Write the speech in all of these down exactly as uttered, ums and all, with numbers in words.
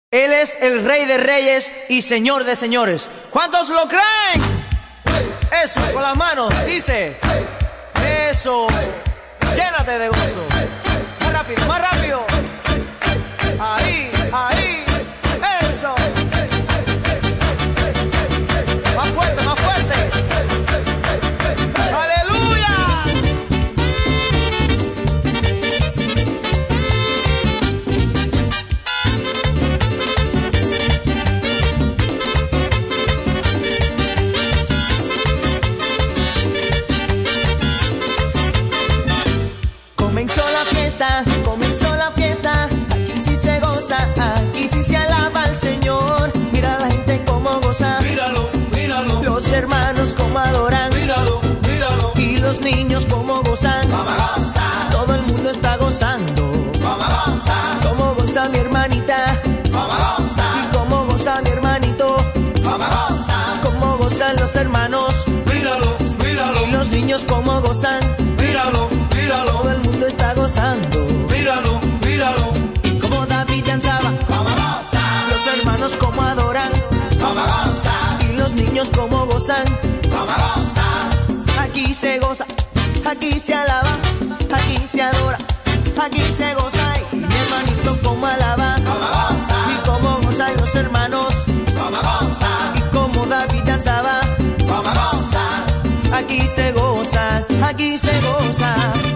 Él es el Rey de Reyes y Señor de Señores. ¿Cuántos lo creen? Eso, con las manos, dice. Eso, llénate de gozo. Más rápido, más rápido. Ahí, ahí, eso. Más fuerte, más fuerte. ¡Aleluya! Comenzó la fiesta, comenzó la fiesta. Aquí sí se goza, aquí sí se alaba al Señor. Mira la gente cómo goza, Míralo, míralo, los hermanos cómo adoran, míralo, míralo. y los niños cómo gozan. Vamos a gozar, Todo el mundo está gozando. vamos a gozar, Cómo goza mi hermanita, vamos a y gozar, cómo goza mi hermanito. vamos a gozar. Cómo gozan los hermanos Míralo, míralo, y los niños cómo gozan. míralo, míralo, Todo el mundo está gozando. míralo, míralo. Como David danzaba, Vamos a gozar, los hermanos cómo adoran, vamos a gozar, y los niños cómo gozan. vamos a gozar. Aquí se goza, aquí se alaba, aquí se adora, aquí se goza. Y mi hermanito como alaba, Vamos a gozar, y cómo gozan los hermanos, vamos a gozar, y como David danzaba. vamos a gozar. Aquí se goza, aquí se goza.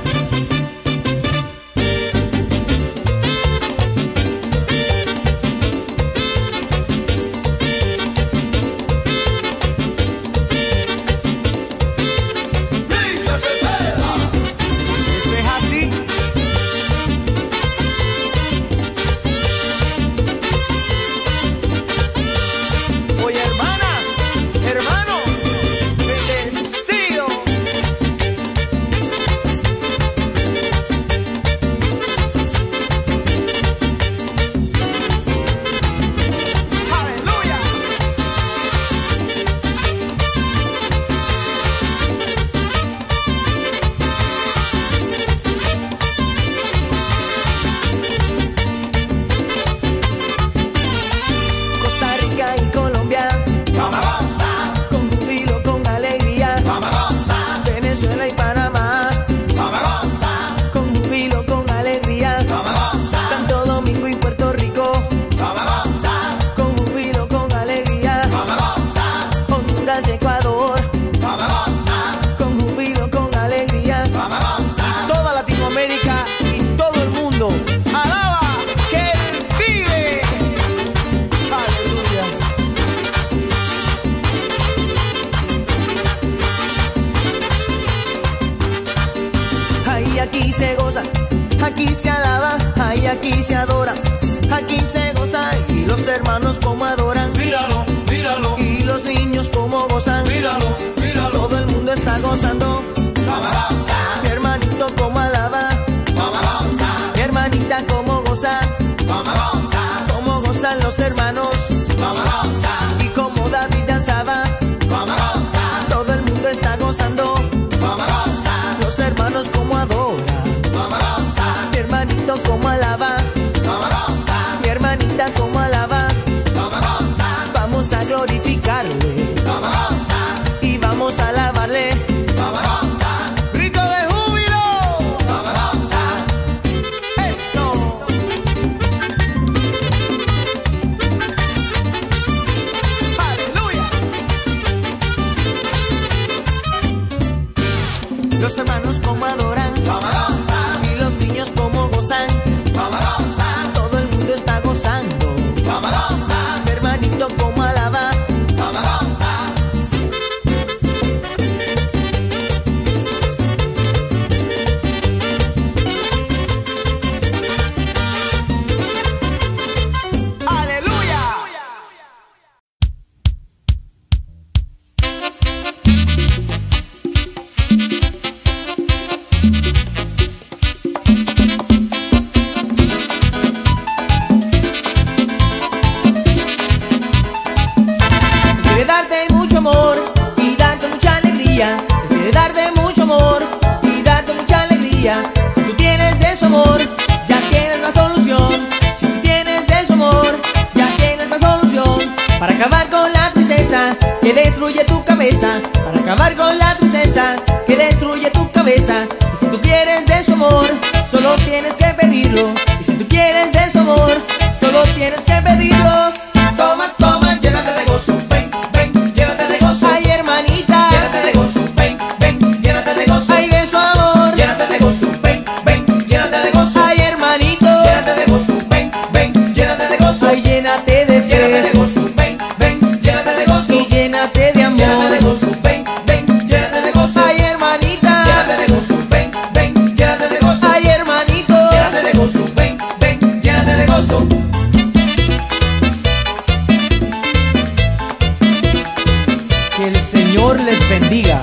Villa Cepeda, Eso es así. Oye, hermana, hermano, bendecido. Aleluya. Costa Rica y Colombia, vamos a gozar, con júbilo, con alegría. vamos a gozar, Venezuela y Panamá, vamos a gozar, con júbilo, con alegría. vamos a gozar, Santo Domingo y Puerto Rico, vamos a gozar, con júbilo, con alegría. vamos a gozar, Honduras y Ecuador, vamos a gozar, con júbilo, con alegría. vamos a gozar. Toda Latinoamérica y todo el mundo alaba que Él vive. Aleluya. Ay, aquí se goza, aquí se alaba, ay, aquí se adora, aquí se goza. Y los hermanos como adoran, Míralo, míralo, y los niños como gozan. míralo, míralo. Todo el mundo está gozando. Vamos a gozar, Mi hermanito como alaba, vamos a gozar, mi hermanita como goza. vamos a gozar, Como gozan los hermanos, vamos a gozar, y como David danzaba. vamos a gozar, Todo el mundo está gozando. vamos a gozar, Los hermanos como adoran, vamos a gozar, mi hermanito como alaba, vamos a gozar, mi hermanita como alaba. vamos a gozar, Vamos a glorificarle vamos a gozar, y vamos a alabarle. vamos a gozar. destruye tu cabeza, para acabar con la tristeza que destruye tu cabeza. Y si tú quieres de su amor, solo tienes que pedirlo. Y si tú quieres de su amor, solo tienes que pedirlo. Toma, toma, llénate de gozo, ven, ven, llénate de gozo. Ay, hermanita, Llénate de gozo, ven, ven, llénate de gozo. ay, de su amor. Llénate de gozo, ven, ven, llénate de gozo. Ay, hermanito, Llénate de gozo, ven, ven, llénate de gozo. ay, llénate de Llénate de fe gozo, ven, ven, llénate de gozo. y llénate de amor. Llénate de gozo, ven, ven, llénate de gozo. Ay, hermanita, Llénate de gozo, ven, ven, llénate de gozo. ay, hermanito, Llénate de gozo, ven, ven, llénate de gozo. Que el Señor les bendiga.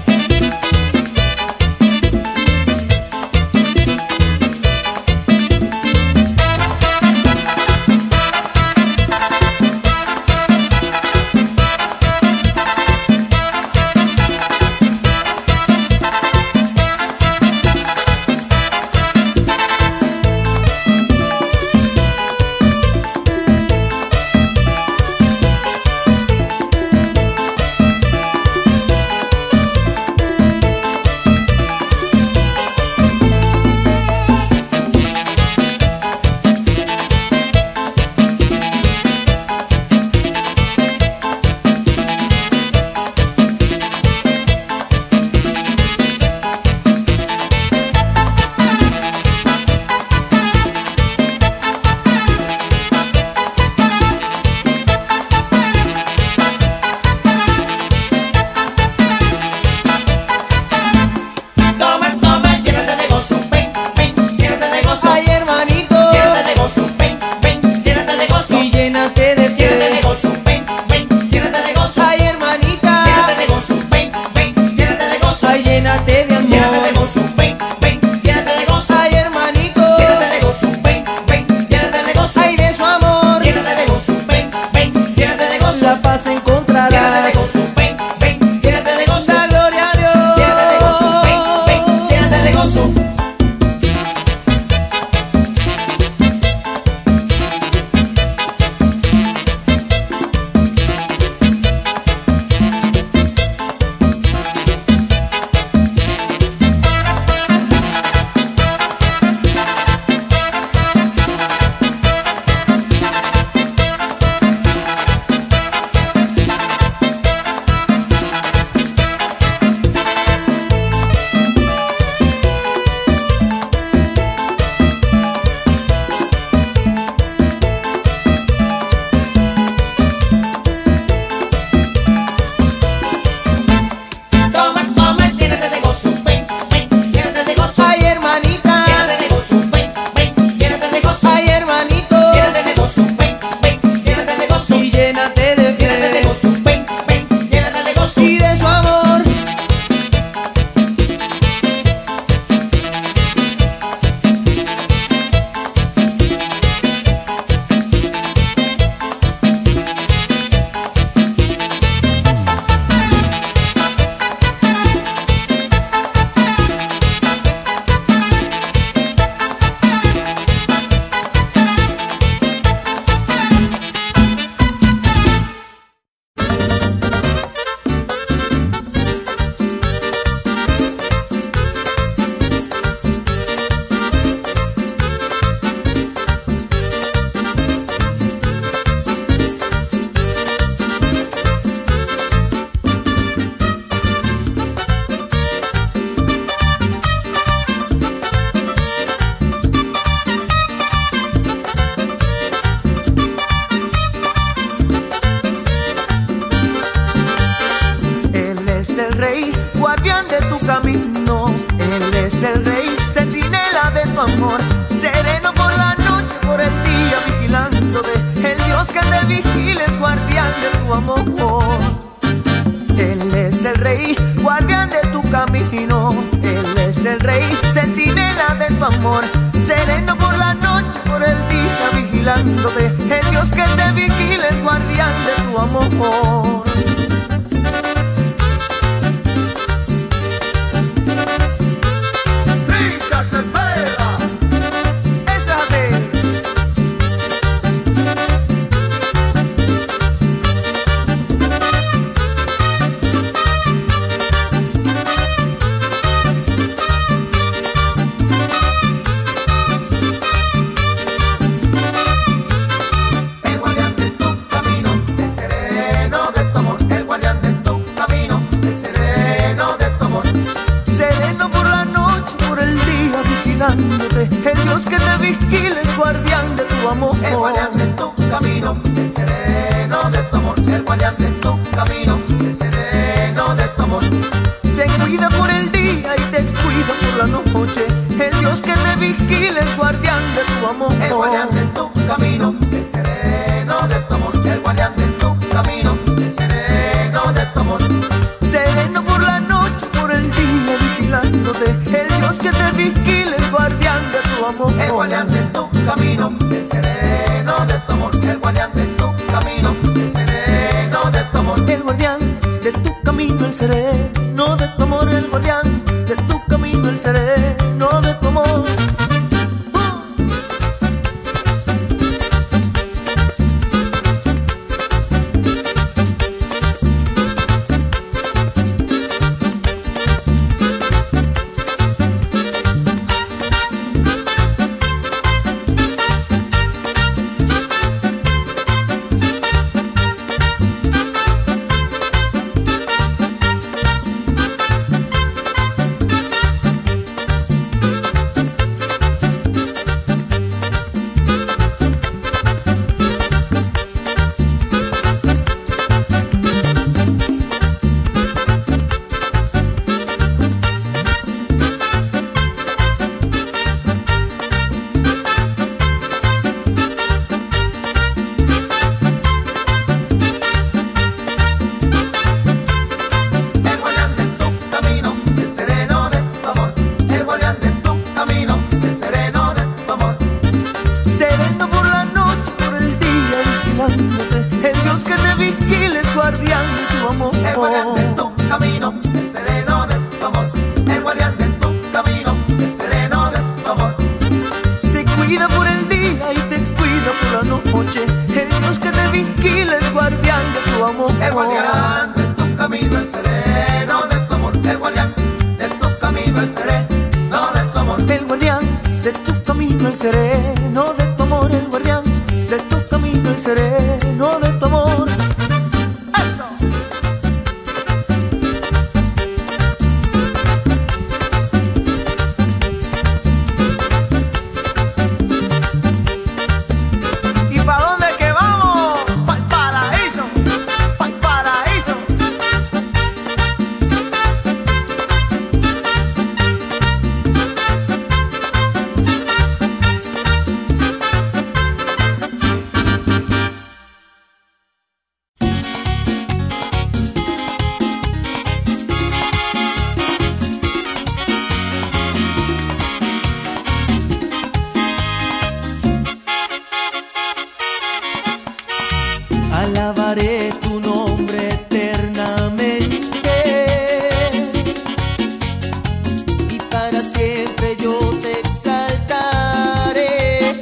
Toma, toma, llénate de gozo, ven, ven, llénate de gozo. ay, hermanito, Llénate de gozo, ven, ven, llénate de gozo. y llénate de Llénate de fe. gozo, ven, ven, llénate de gozo. Ay, hermanita, Llénate de gozo, ven, ven, llénate de gozo. ay, llénate de Llénate de amor. gozo, ven, ven, llénate de gozo. Ay, hermanito, Llénate de gozo, ven, ven, llénate de gozo. ay, de su amor, Llénate de gozo, ven, ven, llénate de gozo. la paz Llénate de encontrarás. gozo, ven, ven, llénate de gozo. La gloria a Dios. Llénate de gozo, ven, ven, llénate de gozo. Toma, toma, llénate de gozo, ven, ven, llénate de gozo. Ay, hermanita, Llénate de gozo, ven, ven, llénate de gozo. ay, hermanito, Llénate de gozo, ven, ven, llénate de gozo. y llénate de Llénate de fe gozo, ven, ven, llénate de gozo. y de su amor. Él es el rey, guardián de tu camino. Él es el rey, centinela de tu amor. Sereno por la noche, por el día vigilándote. El Dios que te vigila es guardián de tu amor. Él es el rey, guardián de tu camino. Él es el rey, centinela de tu amor. Sereno por la noche, por el día vigilándote. El Dios que te vigila es guardián de tu amor. Eso es así. El guardián de tu camino, el sereno de tu amor. El guardián de tu camino, el sereno de tu amor. Te cuida por el día y te cuida por la noche. El Dios que te vigila es guardián de tu amor. El guardián de tu camino, el sereno de tu amor. El guardián de tu camino, el sereno de tu amor. Sereno por la noche, por el día vigilándote. El Dios que te vigila es guardián de tu amor. El guardián de tu camino, el sereno de tu amor. El guardián de tu camino, el sereno de tu amor. El guardián de tu camino, el sereno de tu amor. El guardián de tu camino, el sereno de tu amor. El Dios que te vigila es guardián de tu amor. El guardián de tu camino, el sereno de tu amor. El guardián de tu camino, el sereno de tu amor. Te cuida por el día y te cuida por la noche. El Dios que te vigila es guardián de tu amor. El guardián de tu camino, el sereno de tu amor. El guardián de tu camino, el sereno de tu amor. El guardián de tu camino, el sereno de tu amor. El guardián de tu camino, el sereno de tu amor. ¡Eso! ¿Y pa' dónde que vamos? ¡Pa'l paraíso! ¡Pa'l paraíso! Alabaré tu nombre eternamente y para siempre yo te exaltaré.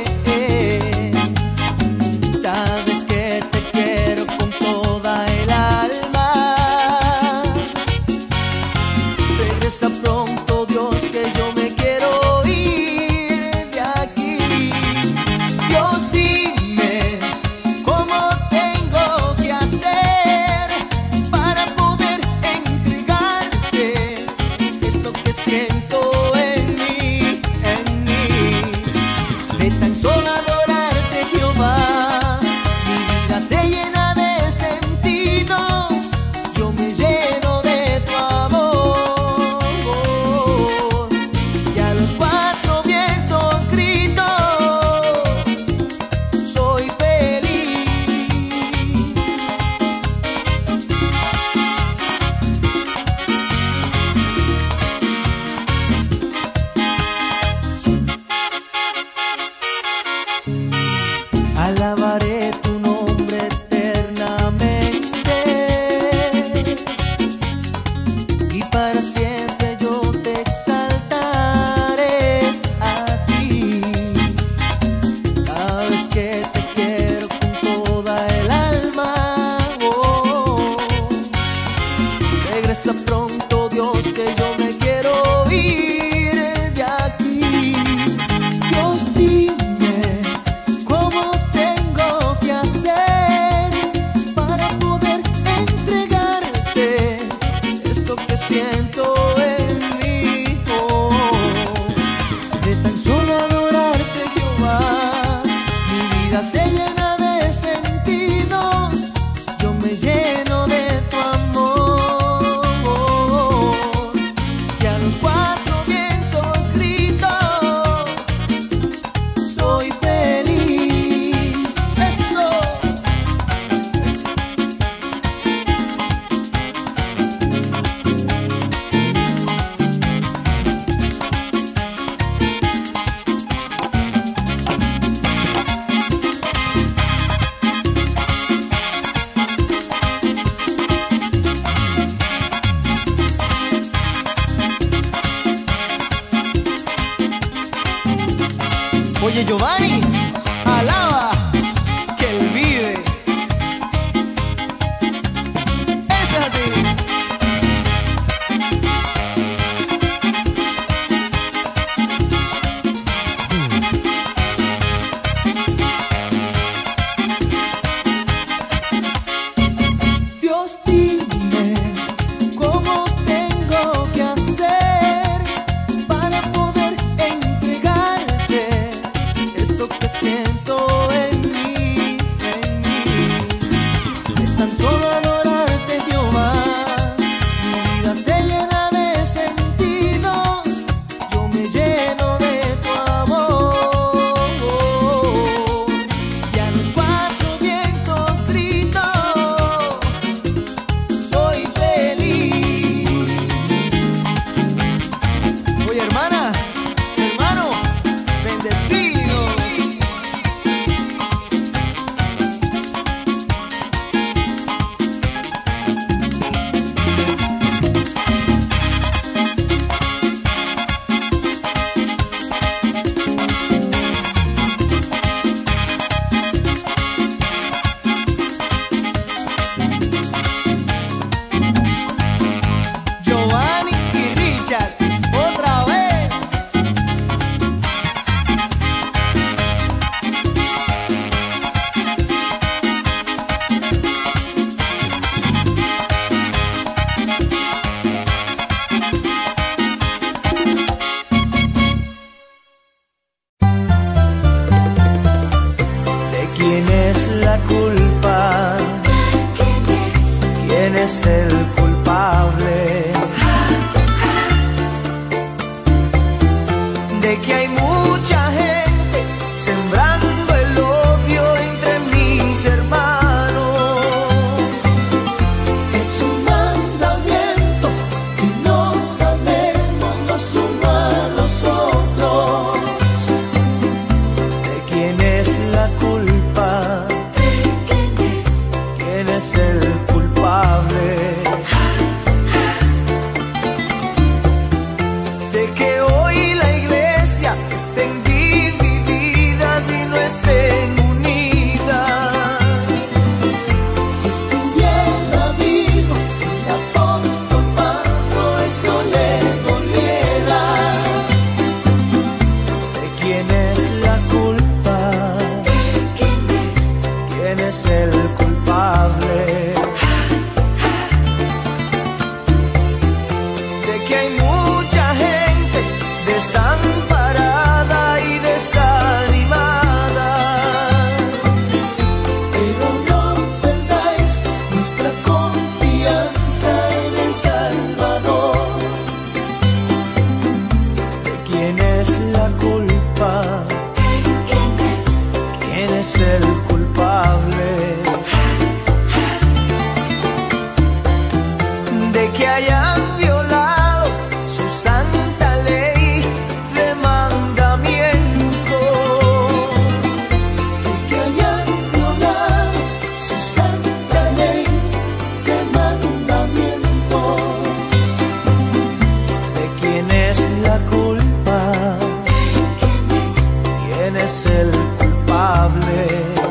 Sabes que te quiero con toda el alma. Regresa pronto, Dios, que yo me quiero ir de aquí. Dios, dime cómo tengo Oye, Giovanni, alaba que él vive. Eso es así. Dios, dime cómo tengo que hacer para poder entregarte esto que siento en mí, en mí. De tan solo adorarte, Jehová, mi vida se llena de sentidos, yo me lleno de tu amor. Y a los cuatro vientos grito, soy feliz. Oye, hermana, hermano, bendecidos. Giovanni y Richard, otra vez. ¿De quién es la culpa? ¿Quién es el culpable? De que hay mucha gente sembrando el odio entre mis hermanos. Es un mandamiento que nos amemos los unos a los otros. ¿De quién es la culpa? ¿Quién es el culpable? De que hoy la iglesia estén divididas y no estén unidas. Si estuviera vivo el apóstol Pablo, eso le doliera. ¿De quién es la culpa? ¿Quién es el culpable? De que hay mucha gente desamparada y desanimada. Pero no perdáis nuestra confianza en el Salvador. ¿De quién es la culpa? ¿Quién es el culpable? De que hayan violado su santa ley de mandamiento. De que hayan violado su santa ley de mandamientos. ¿De quién es la culpa? ¿Quién es el culpable?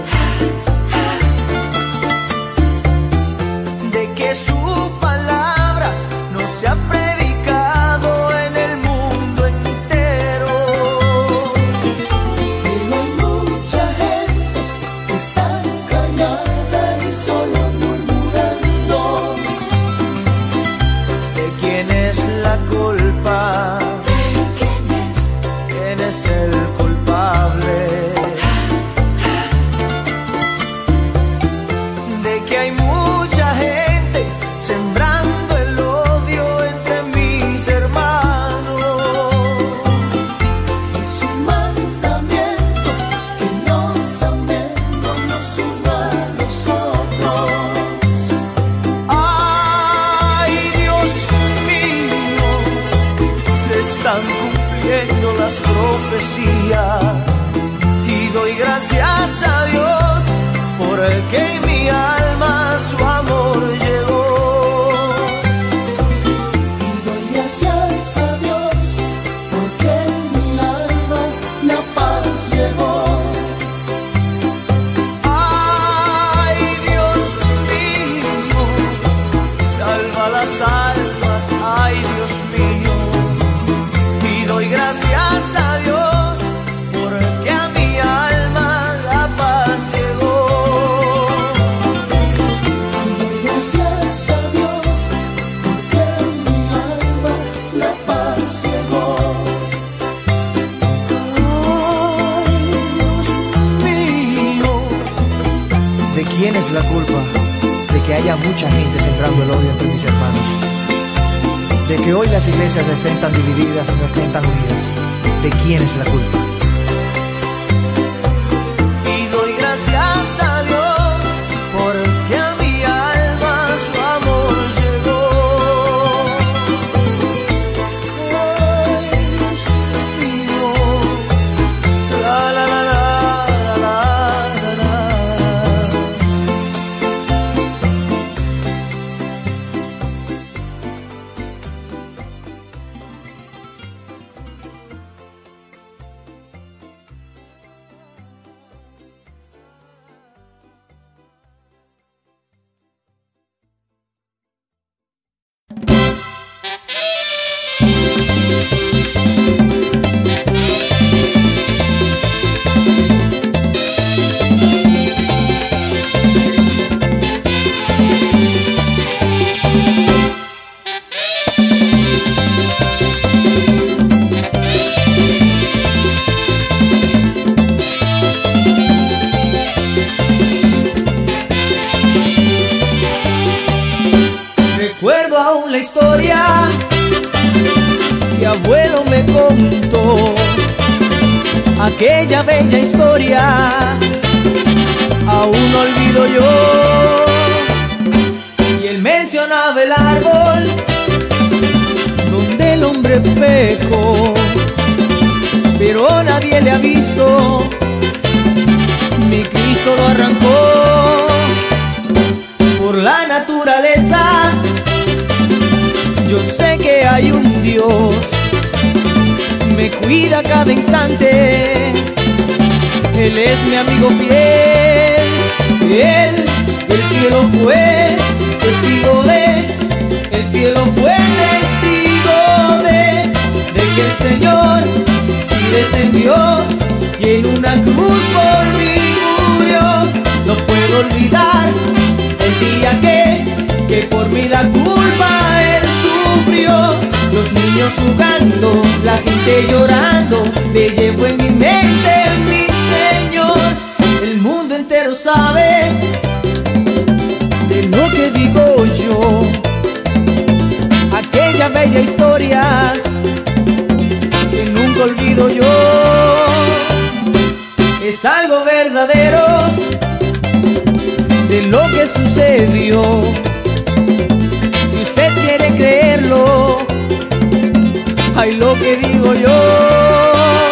De que su palabra no se ha predicado en el mundo entero. Pero hay mucha gente que está callada y solo murmurando. ¿De quién es la culpa? ¿Quién es el culpable? De que hay mucha gente sembrando el odio entre mis hermanos. Es un mandamiento que nos amemos los unos a los otros. Ay, Dios mío, se están cumpliendo las profecías y doy gracias a Dios porque en mi alma su amor llegó. Y doy gracias a Dios porque en mi alma la paz llegó. quién es la culpa de que haya mucha gente sembrando el odio entre mis hermanos? De que hoy las iglesias estén tan divididas y no estén tan unidas. ¿De quién es la culpa? Y doy gracias a Dios porque a mi alma su amor llegó. Ay, Dios mío, la la la la la la la. Recuerdo aún la historia que abuelo me contó, aquella bella historia, aún no olvido yo. Y él mencionaba el árbol donde el hombre pecó, pero nadie le ha visto, mi Cristo lo arrancó. Por la naturaleza yo sé que hay un Dios, me cuida cada instante, Él es mi amigo fiel. Él, el cielo fue testigo de, el cielo fue testigo de, de que el Señor sí descendió y en una cruz por mí murió. No puedo olvidar el día que, que por mí la culpa Él sufrió. Los niños jugando, la gente llorando, te llevo en mi mente, mi Señor. El mundo entero sabe de lo que digo yo, aquella bella historia que nunca olvido yo. Es algo verdadero de lo que sucedió. Si usted quiere creerlo, ay, lo que digo yo.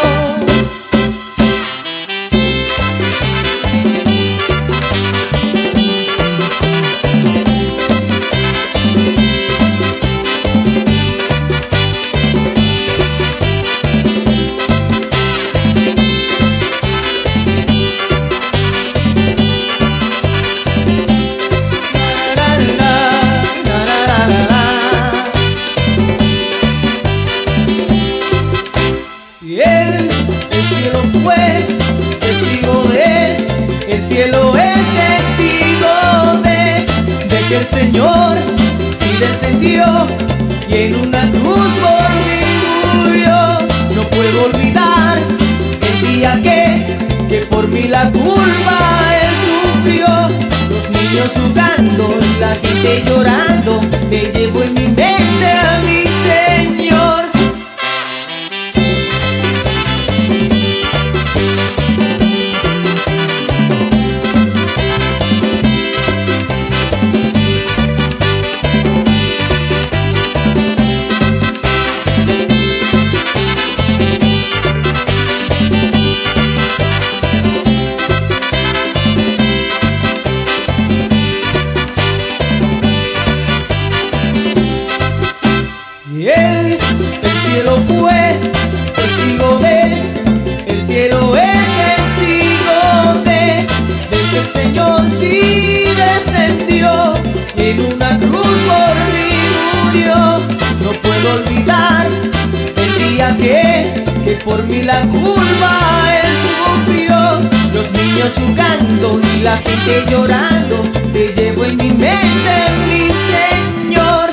El Señor sí descendió y en una cruz por mí murió. No puedo olvidar el día que, que por mí la culpa Él sufrió. Los niños jugando, la gente llorando, me llevo en mi mente a mi Señor. Por mí la culpa Él sufrió. Los niños jugando y la gente llorando, te llevo en mi mente, mi Señor.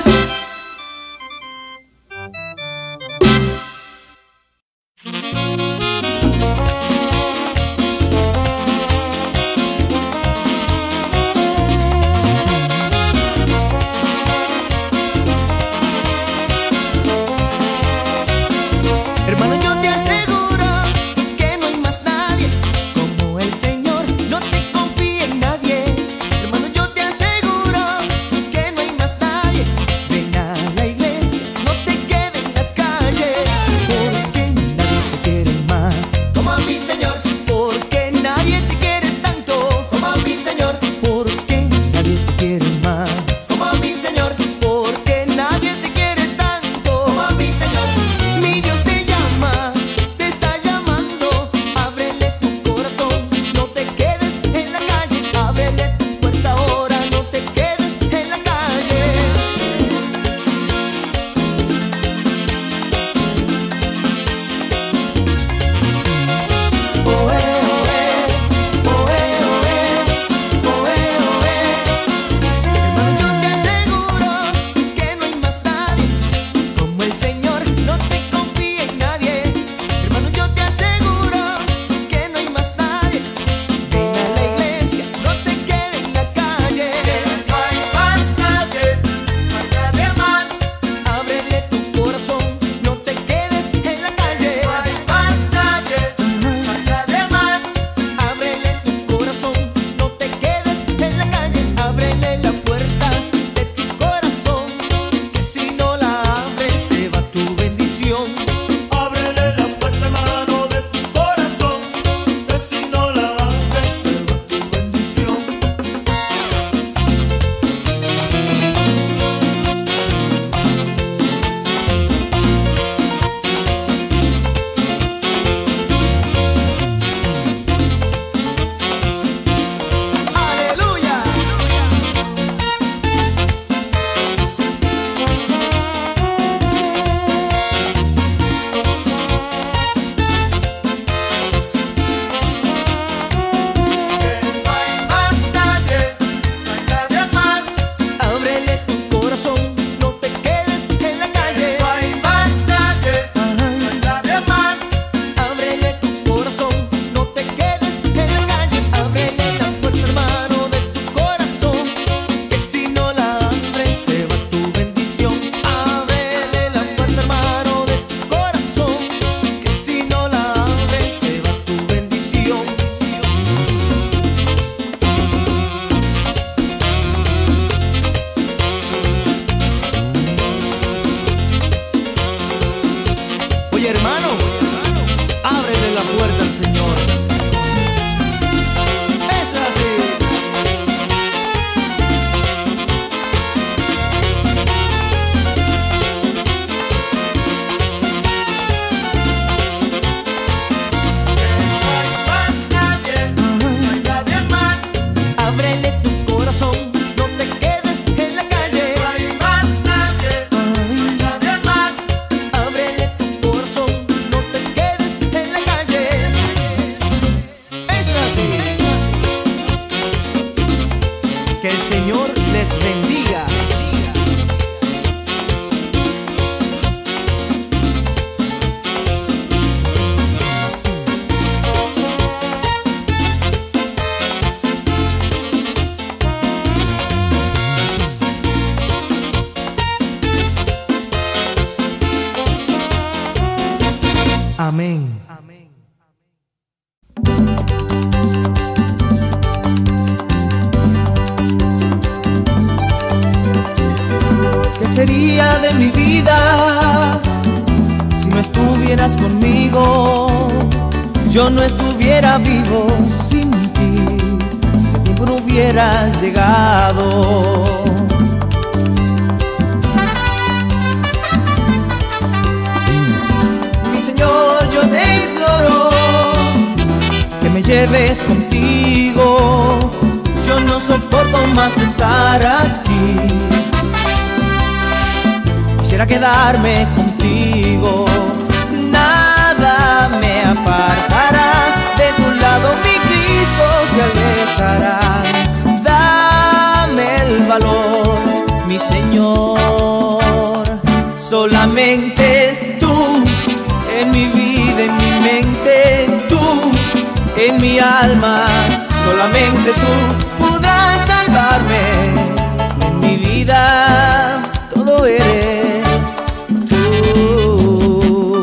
Que el Señor les bendiga. Amén. Amén. ¿Qué sería de mi vida si no estuvieras conmigo? Yo no estuviera vivo sin ti, si tiempo no hubieras llegado. Señor, yo te imploro que me lleves contigo. Yo no soporto más estar aquí. Quisiera quedarme contigo. Nada me apartará de tu lado, mi Cristo se alejará. Dame el valor, mi Señor. Solamente tú en mi vida, en mi mente, tú, en mi alma, solamente tú podrás salvarme. En mi vida todo eres tú.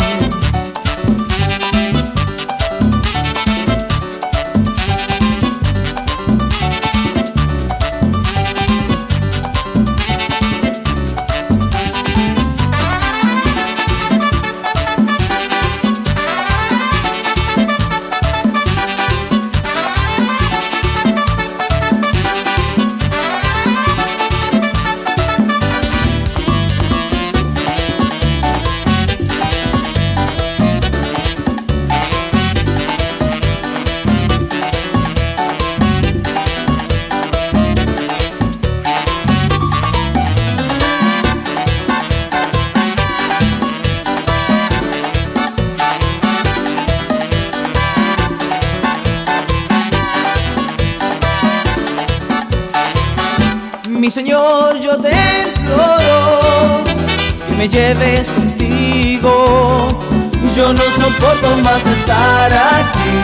Mi Señor, yo te imploro que me lleves contigo. Yo no soporto más estar aquí.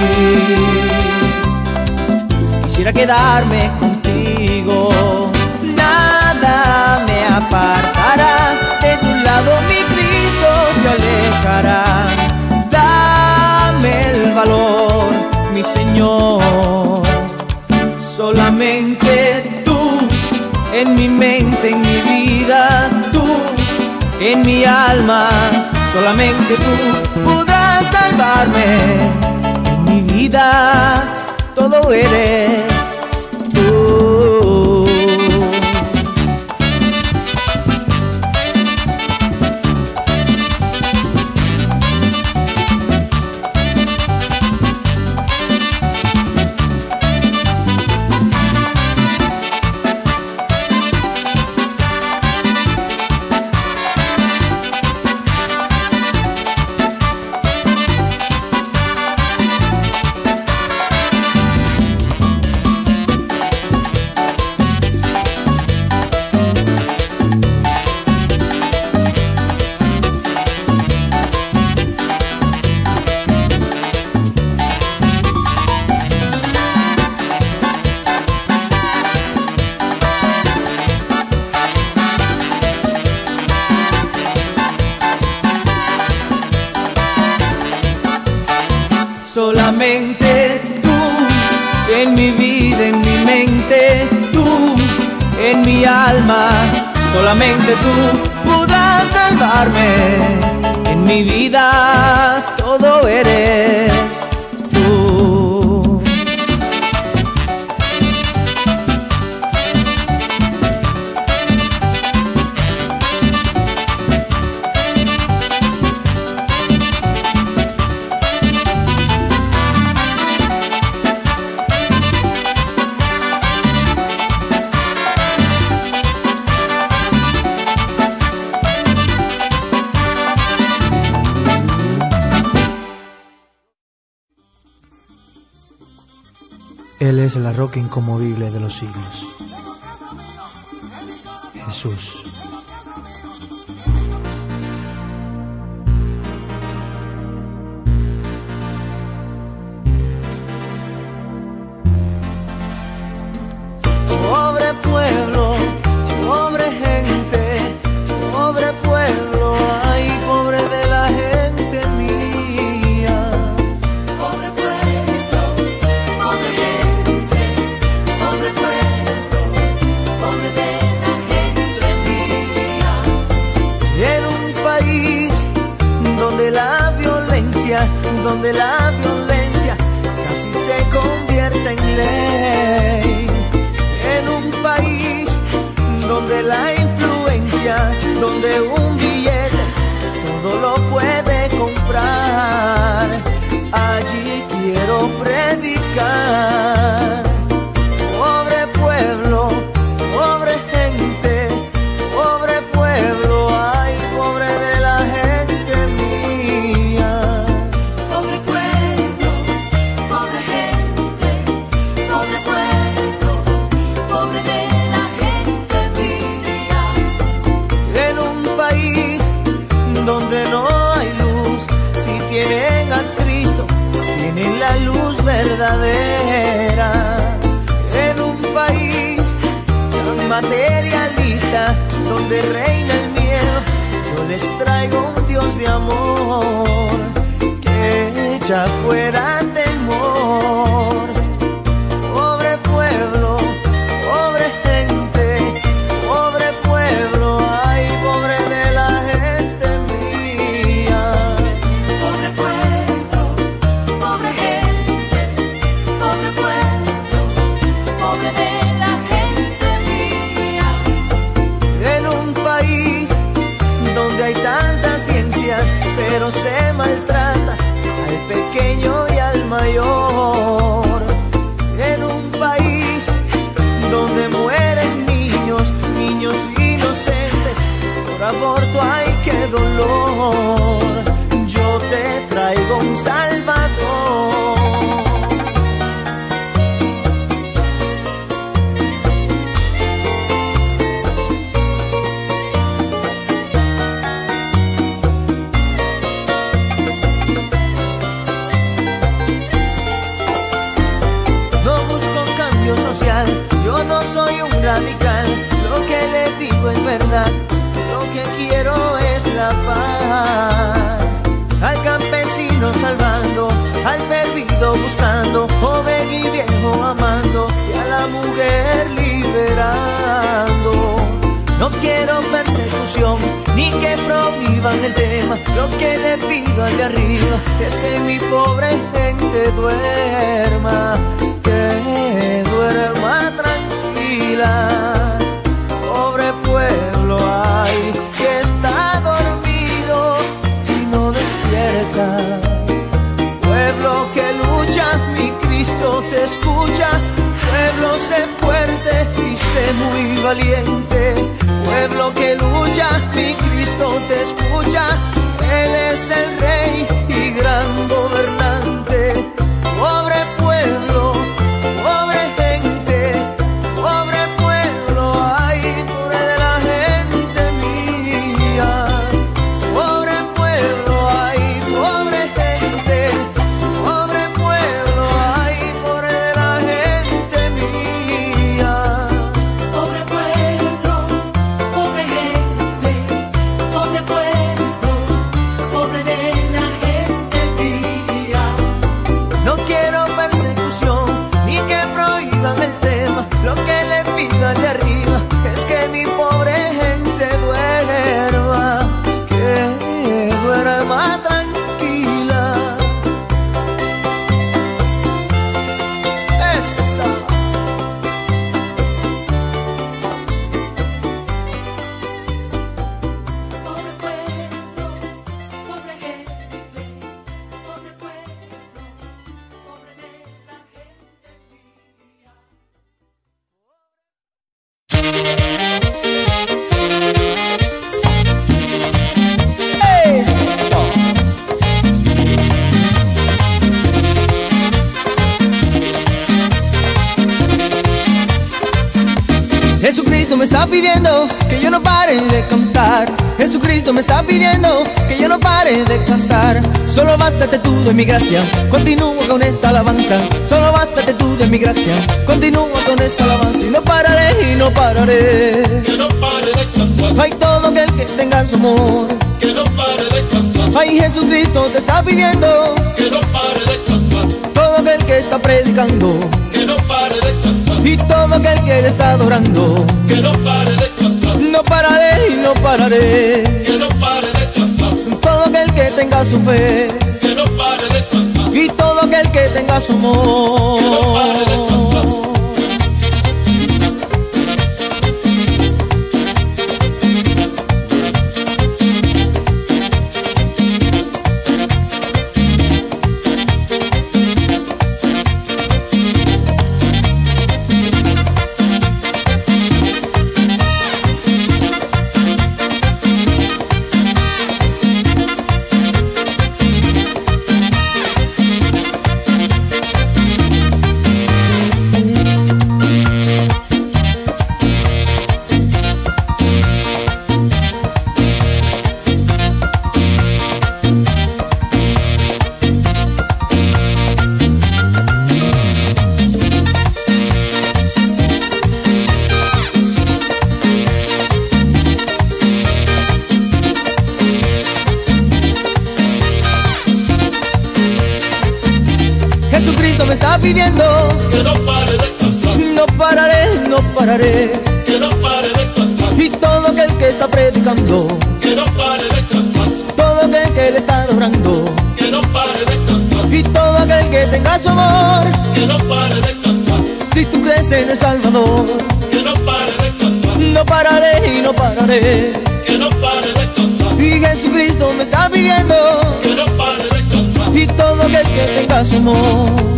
Quisiera quedarme contigo. Nada me apartará de tu lado, mi Cristo se alejará. Dame el valor, mi Señor. Solamente tú, en mi mente, en mi vida, tú, en mi alma, solamente tú podrás salvarme. En mi vida todo eres tú. Solamente tú, en mi vida, en mi mente, tú, en mi alma, solamente tú podrás salvarme. En mi vida todo eres tú. Él es la roca inconmovible de los siglos. Jesús. Pobre pueblo, pobre gente, pobre pueblo, ay, pobre de la gente mía. Pobre pueblo, pobre gente, pobre pueblo, pobre de la gente mía. En un país donde la violencia, donde la violencia casi se convierte en ley. En un país donde la influencia, donde un billete todo lo puede comprar, allí quiero predicar. Pobre pueblo, pobre gente, pobre pueblo, ay, pobre de la gente mía. Pobre pueblo, pobre gente, pobre pueblo, pobre de la gente mía. En un país donde no hay luz, si tienen a Cristo, tienen la luz verdadera. En un país tan materialista, donde reina el miedo, yo les traigo un Dios de amor que echa fuera temor. Pobre pueblo, pobre gente, pobre pueblo, ay, pobre de la gente mía. Pobre pueblo, pobre gente, pobre pueblo, pobre de la gente mía. En un país donde hay tantas ciencias, pero se maltrata al pequeño y al mayor. En un país donde mueren niños, niños inocentes, por aborto, ay, qué dolor. Yo te traigo un Salvador. No busco cambio social, yo no soy un radical. Lo que le digo es verdad, lo que quiero es la paz. Al campesino salvando, al perdido buscando, joven y viejo amando, y a la mujer liberando. No quiero persecución, ni que prohíban el tema. Lo que le pido al de arriba es que mi pobre gente duerma, que duerma tranquila. Pobre pueblo, ay, que está dormido y no despierta. Pueblo que lucha, mi Cristo te escucha. Pueblo, sé fuerte y sé muy valiente. Pueblo que lucha, mi Cristo te escucha. Él es el Rey y gran gobernante. Pobre pueblo, pobre gente, pobre pueblo, ay, pobre de la gente mía. Pobre pueblo, ay, pobre gente, pobre pueblo, ay, pobre de la gente mía. Pobre pueblo, pobre gente, pobre pueblo, pobre de Jesucristo me está pidiendo que yo no pare de cantar. Jesucristo me está pidiendo que yo no pare de cantar. Solo bástate tú de mi gracia, continúa con esta alabanza. Solo bástate tú de mi gracia, continúa con esta alabanza. Y no pararé y no pararé, que no pare de cantar, ay, todo aquel que tenga su amor. que no pare de cantar, Ay, Jesucristo te está pidiendo, que no pare de cantar, todo aquel que está predicando que no pare de cantar, y todo aquel que le está adorando. que no pare de cantar, No pararé y no pararé, que no pare de cantar, todo aquel que tenga su fe que no pare de cantar, y todo aquel que tenga su amor. que no pare de cantar. Jesucristo me está pidiendo, Que no pare de cantar, no pararé, no pararé, que no pare de cantar, y todo aquel que está predicando, que no pare de cantar, todo aquel que le está adorando, que no pare de cantar, y todo aquel que tenga su amor. que no pare de cantar, Si tú crees en el Salvador, que no pare de cantar, no pararé y no pararé, que no pare de cantar, y Jesucristo me está pidiendo, que no pare de cantar, y todo aquel que tenga su amor.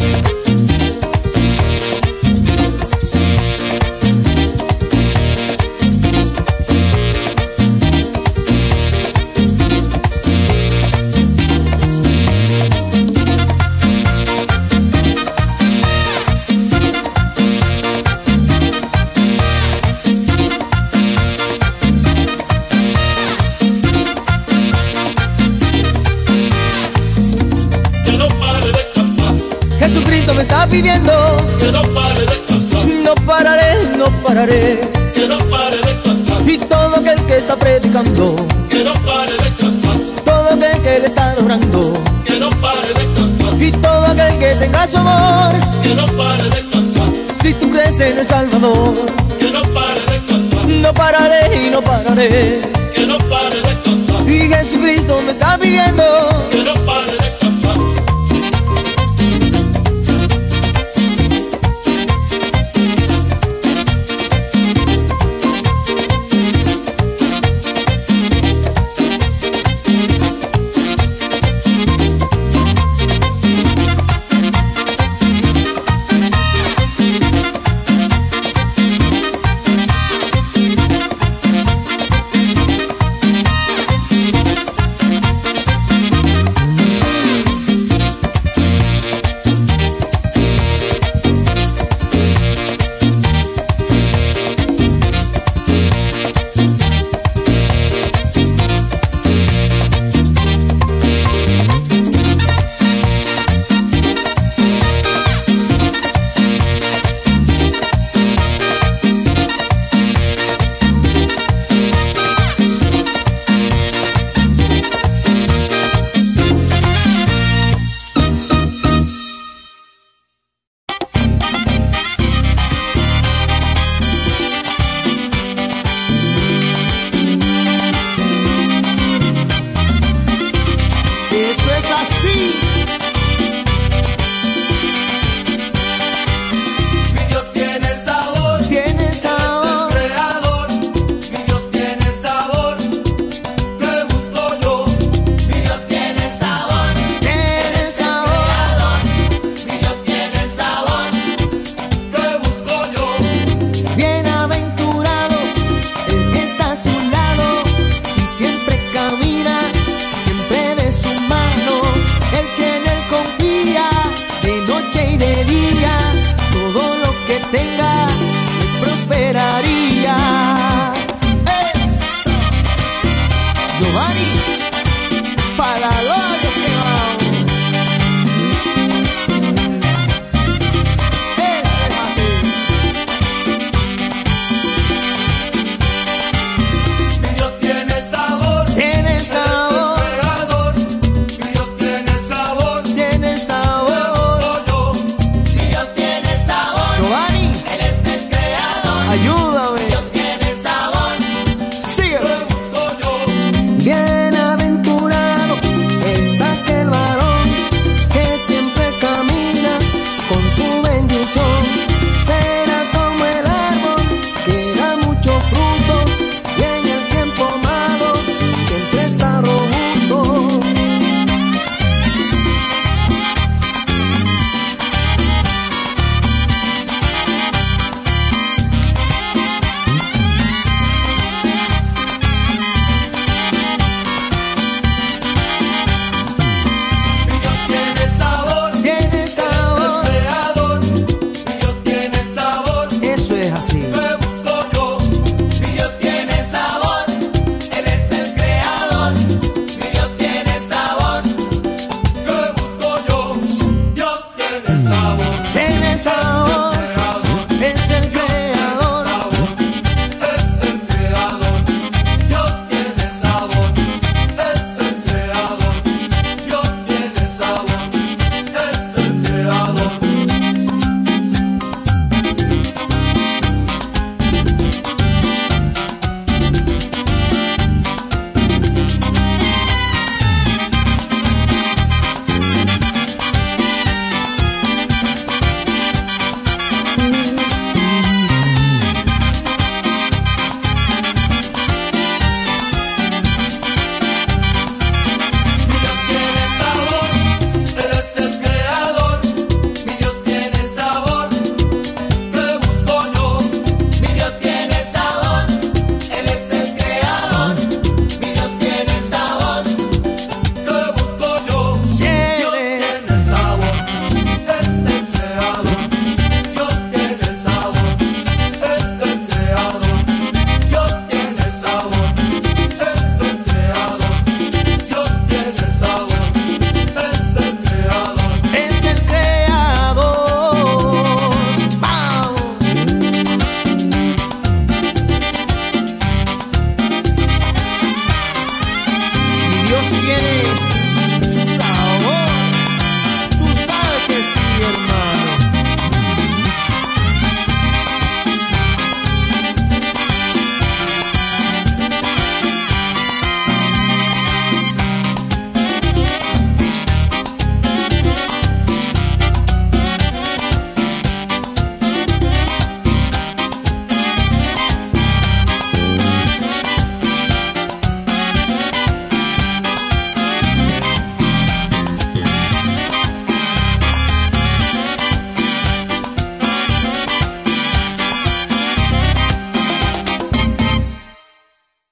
que no pare de cantar, Jesucristo me está pidiendo, que no pare de cantar, no pararé, no pararé, que no pare de cantar, y todo aquel que está predicando, que no pare de cantar, todo aquel que le está adorando, que no pare de cantar, y todo aquel que tenga su amor. que no pare de cantar, Si tú crees en el Salvador, que no pare de cantar, no pararé y no pararé, que no pare de cantar, y Jesucristo me está pidiendo, que no pare de cantar.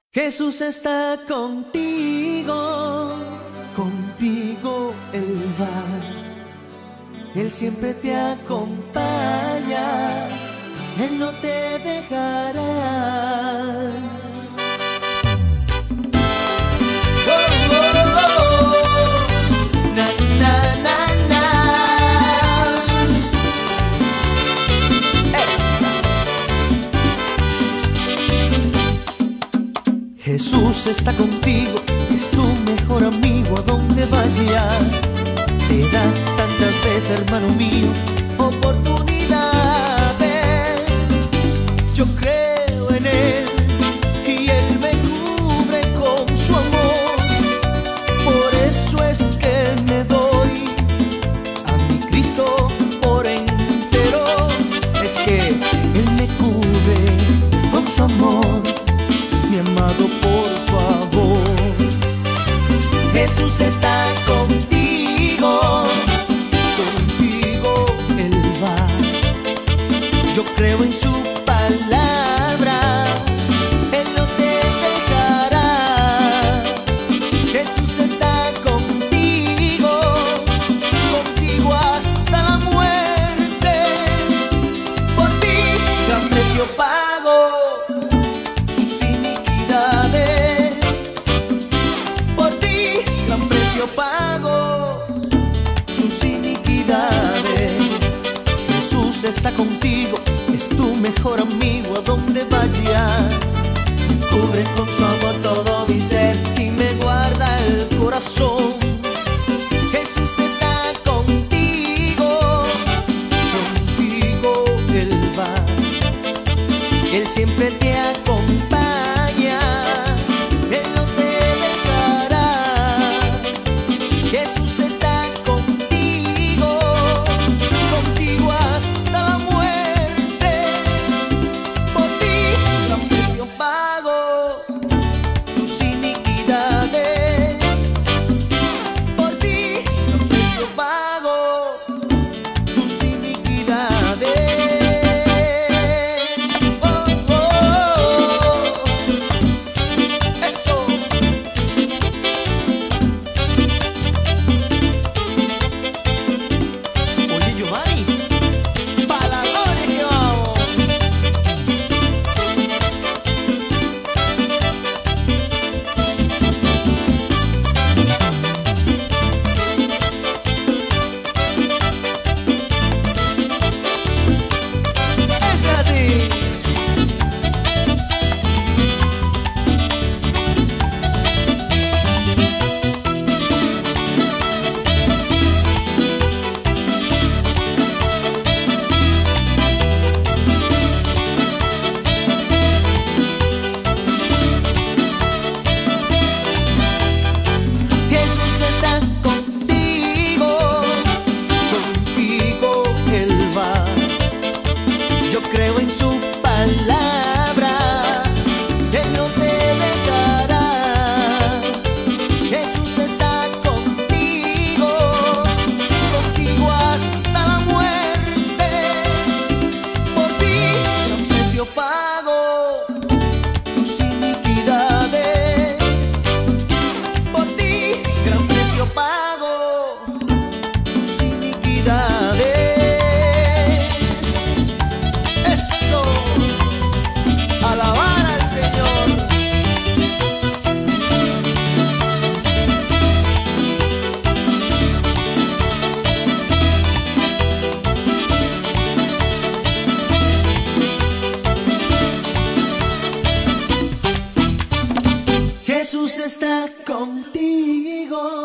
Jesús está contigo, contigo Él va. Él siempre te acompaña, Él no te dejará. Oh, oh, oh, oh. Na, na, na, na. Esa. Jesús está contigo, es tu mejor amigo a donde vayas. Te da tantas veces, hermano mío, oportunidades. Yo creo en Él y Él me cubre con su amor. Por eso es que me doy a mi Cristo por entero. Es que Él me cubre con su amor, mi amado, por favor. Jesús está contigo, contigo Él va. Yo creo en su palabra, Él no te dejará. Jesús está contigo, contigo hasta la muerte. Por ti gran precio pago, sus iniquidades. Por ti gran precio pago, sus iniquidades. Jesús está contigo, es tu mejor amigo a donde vayas. Cubre con su amor todo mi ser y me guarda el corazón. Jesús está contigo, contigo Él va. Él siempre te acompaña, Él no te dejará. Jesús está contigo, contigo hasta la muerte. Por ti gran precio pago, tus iniquidades. Por ti gran precio pago, tus iniquidades. Oh, oh, oh. Eso. Oye, Giovanni, pa' la gloria que vamos. Es así. Jesús está contigo, contigo Él va. Yo creo en su palabra, Él no te dejará. Jesús está contigo, contigo hasta la muerte. Por ti gran precio pago, tus iniquidades. Por ti gran precio pago, tus iniquidades. Eso, alabar al Señor. Jesús está contigo,